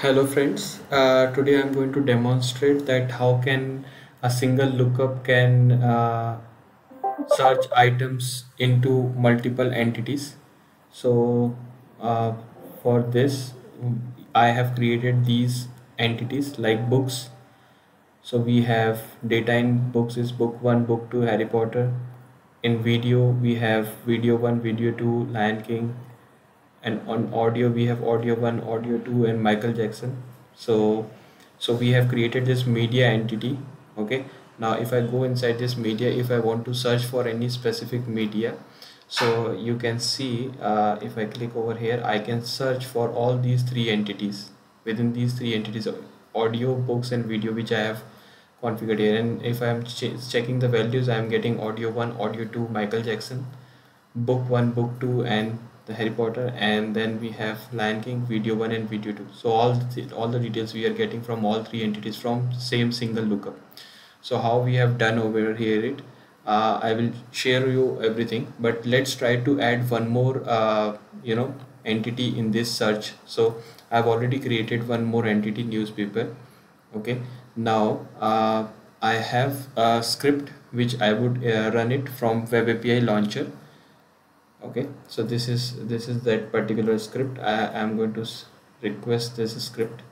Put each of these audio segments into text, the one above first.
Hello friends, today I'm going to demonstrate that how can a single lookup can search items into multiple entities. So uh, for this I have created these entities like books. So we have data in books is book 1, book 2, Harry Potter. In video we have video 1, video 2, Lion King, and on audio we have audio 1, audio 2, and Michael Jackson. So so we have created this media entity. Okay, now if I go inside this media, if I want to search for any specific media, so you can see, if I click over here, I can search for all these three entities. Within these three entities, audio, books, and video, which I have configured here. And if I am checking the values, I am getting audio 1, audio 2, Michael Jackson, book 1, book 2, and the Harry Potter, and then we have Lion King, video 1 and video 2. So all the details we are getting from all three entities from same single lookup. So how we have done over here it, I will share you everything, but let's try to add one more entity in this search. So I've already created one more entity, newspaper. Okay, now I have a script which I would run it from web API launcher. Okay, so this is that particular script. I am going to request this script.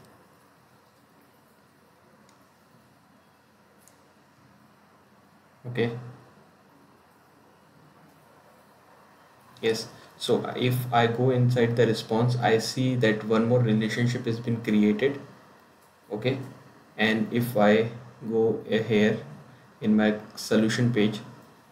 Okay, yes. So if I go inside the response, I see that one more relationship has been created. Okay, and if I go here in my solution page,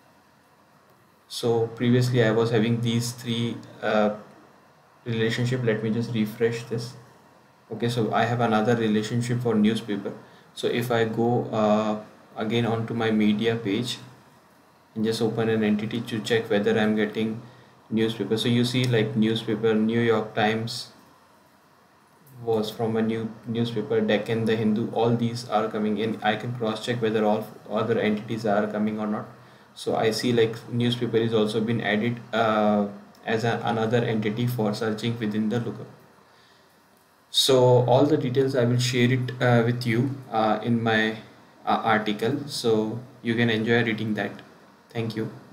so previously I was having these three relationship. Let me just refresh this. Okay, so I have another relationship for newspaper. So if I go again onto my media page and just open an entity to check whether I'm getting newspaper, so you see like newspaper, New York Times was from a new newspaper, Deccan, The Hindu, all these are coming in. I can cross check whether all other entities are coming or not. So I see like newspaper is also been added as another entity for searching within the lookup. So all the details I will share it with you in my article, so you can enjoy reading that. Thank you.